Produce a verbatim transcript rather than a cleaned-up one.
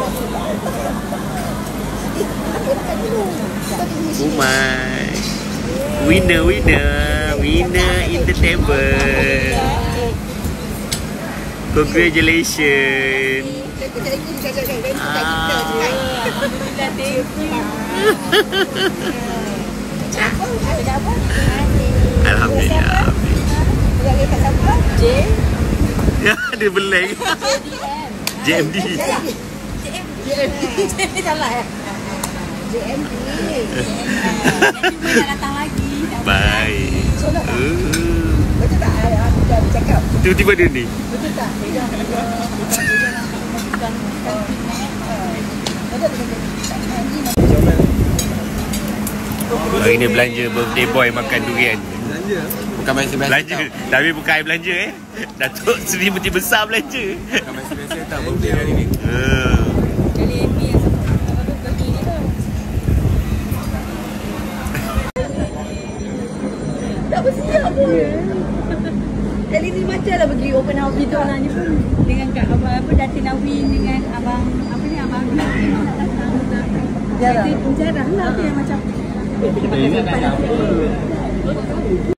Umay. Winner, winner. Winner in the table. Congratulations. Ah. Alhamdulillah. J. Ya, dia beleng. J M D. J M D. Salah ya. J M D. Nanti boleh datang lagi. Baik. Betul tak? Ada cakap. Tiba-tiba dia ni. Betul tak? Hari ni belanja birthday boy makan durian. Belanja? Bukan biasa-biasa. Belanja. Tapi bukan I belanja eh. Datuk Seri Menteri Besar belanja. Bukan biasa-biasa tak birthday hari ni. Uh. Kali ni yang apa bagi ni tu. Tak bersiap pun. Kali ni macam lah pergi open house kita orangnya pun. Dengan Kak Abang apa Datin Awin dengan abang apa ni abang Jarah. Jarah lah tu yang macam.